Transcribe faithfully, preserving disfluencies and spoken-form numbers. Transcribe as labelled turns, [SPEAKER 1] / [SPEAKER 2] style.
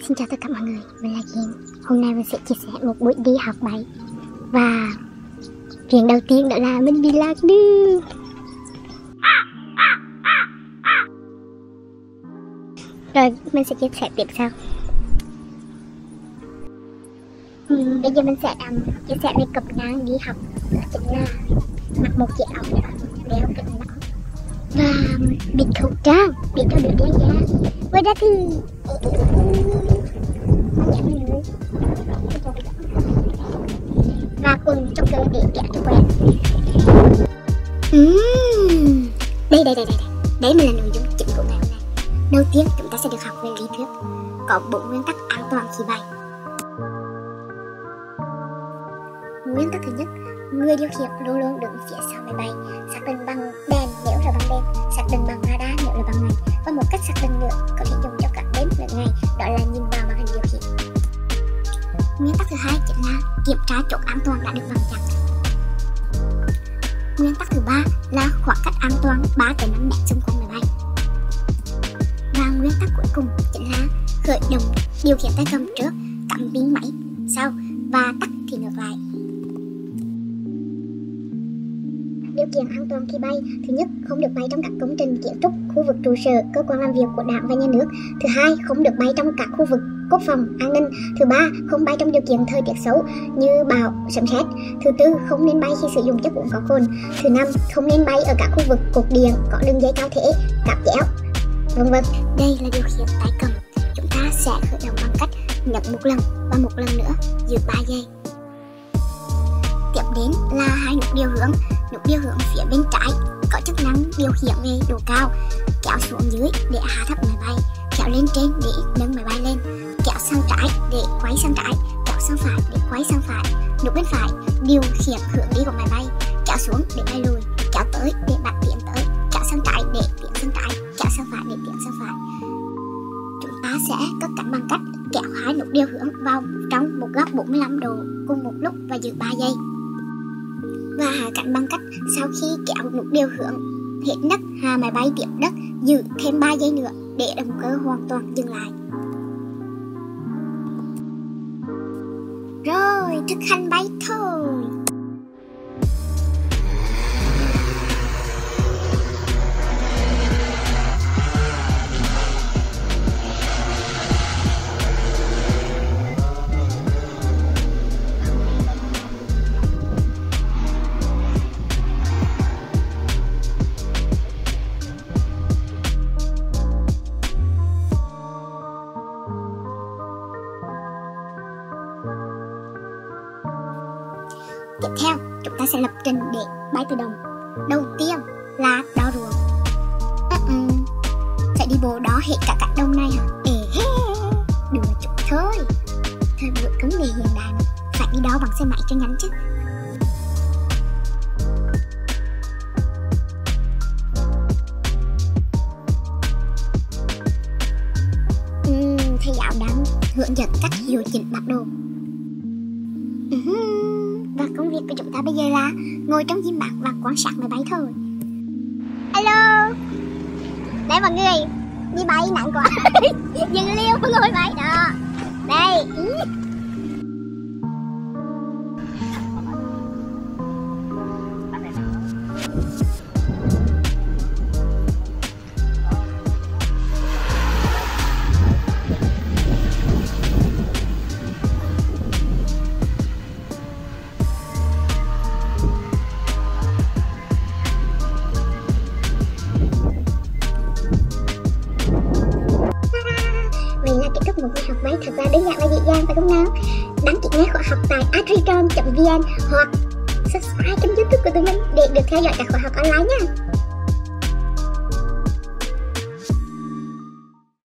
[SPEAKER 1] Xin chào tất cả mọi người, mình là Kiên. Hôm nay mình sẽ chia sẻ một buổi đi học bài. Và chuyện đầu tiên đó là mình bị lạc đường. Rồi mình sẽ chia sẻ tiếp sau. ừ, Bây giờ mình sẽ um, chia sẻ về cặp ngang đi học. Đó chính là mặc một chiếc áo đeo kính nón và bịt khẩu trang, bịt cho được đeo da. Với đó thì và quần trong cơ để kéo cho quen. uhm. Đây đây đây đây đấy mới là nội dung chính của ngày hôm nay. Đầu tiên chúng ta sẽ được học về lý thuyết, có bốn nguyên tắc an toàn khi bay. Nguyên tắc thứ nhất, người điều khiển luôn luôn đứng phía sau máy bay, xác định bằng đèn nếu là bằng đêm, xác định bằng radar nếu là bằng ngày, và một cách xác định nữa có thể dùng cho cả đêm lẫn ngày, đó là nhìn vào màn hình điều khiển. Nguyên tắc thứ hai chính là kiểm tra chốt an toàn đã được bằng chặt. Nguyên tắc thứ ba là khoảng cách an toàn ba tới năm mét xung quanh máy bay. Và nguyên tắc cuối cùng chính là khởi động điều khiển tay cầm trước, cắm pin máy sau và tắt thì ngược lại. Điều kiện an toàn khi bay: thứ nhất, không được bay trong các công trình kiến trúc, khu vực trụ sở, cơ quan làm việc của đảng và nhà nước. Thứ hai, không được bay trong các khu vực quốc phòng, an ninh. Thứ ba, không bay trong điều kiện thời tiết xấu như bão, sấm sét. Thứ tư, không nên bay khi sử dụng chất uống có cồn. Thứ năm, không nên bay ở các khu vực cột điện có đường dây cao thế, cáp chéo, vân vân. Đây là điều khiển tay cầm. Chúng ta sẽ khởi động bằng cách nhấn một lần và một lần nữa giữ ba giây. Tiếp đến là hai nút điều hướng. Nút điều hướng phía bên trái có chức năng điều khiển về độ cao, kéo xuống dưới để hạ thấp máy bay, kéo lên trên để nâng máy bay lên, kéo sang trái để quay sang trái, kéo sang phải để quay sang phải. Nút bên phải điều khiển hướng đi của máy bay, kéo xuống để bay lùi, kéo tới để bạn tiến tới, kéo sang trái để tiến sang trái, kéo sang phải để tiến sang phải. Chúng ta sẽ cất cánh bằng cách kéo hai nút điều hướng vào trong một góc bốn mươi lăm độ cùng một lúc và giữ ba giây. Và hạ cánh bằng cách sau khi kéo nút điều hướng hết đất, hạ máy bay tiếp đất, giữ thêm ba giây nữa để động cơ hoàn toàn dừng lại. Rồi, thực hành bay thôi. Tiếp theo, chúng ta sẽ lập trình để bay tự động. Đầu tiên là đo ruộng. uh-uh. Phải đi bộ đo hết cả các đồng này hả? Ê hê, đùa chút thôi. Thời buổi công nghệ hiện đại mà, phải đi đo bằng xe máy cho nhanh chứ. uhm, Thầy giáo đang hướng dẫn cách điều chỉnh bản đồ. uh-huh. Và công việc của chúng ta bây giờ là ngồi trong diêm bạc và quan sát máy bay thôi. Alo, đây mọi người, đi bay nặng quá. Dừng liêu ngồi bay đó. Đây. Một ngày học máy thật là đơn giản và dễ dàng phải không nào? Đăng ký nghe khóa học tại adritron chấm vn hoặc subscribe kênh YouTube của tụi mình để được theo dõi các khóa học online nha.